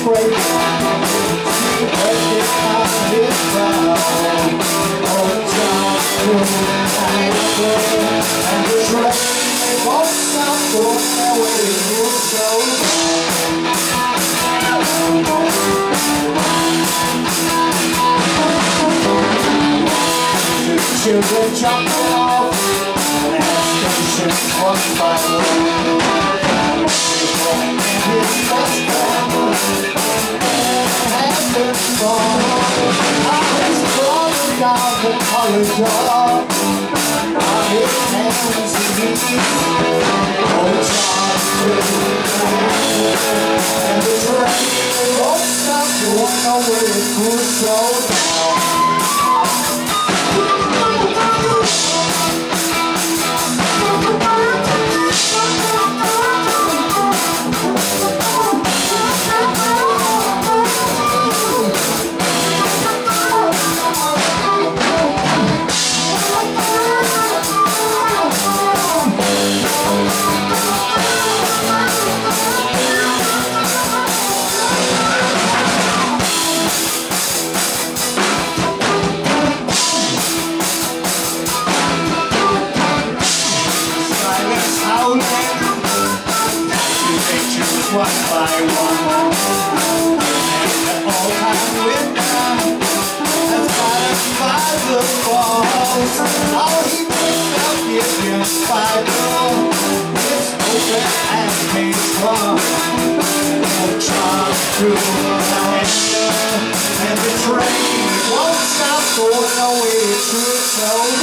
break. But this time is down. Oh, John, and the train, they won't stop going their way. Children jumping off and stations one by one. People in his best friend and their song. I was crawling down the corridor on his hands and knees. Oh, John, and the train won't stop going away. It could slow down. One by one, and all time winter has got us by the balls. All he picked up is your spiral. It's open and made strong. Won't charge through the handle, and the train won't stop going away to its own.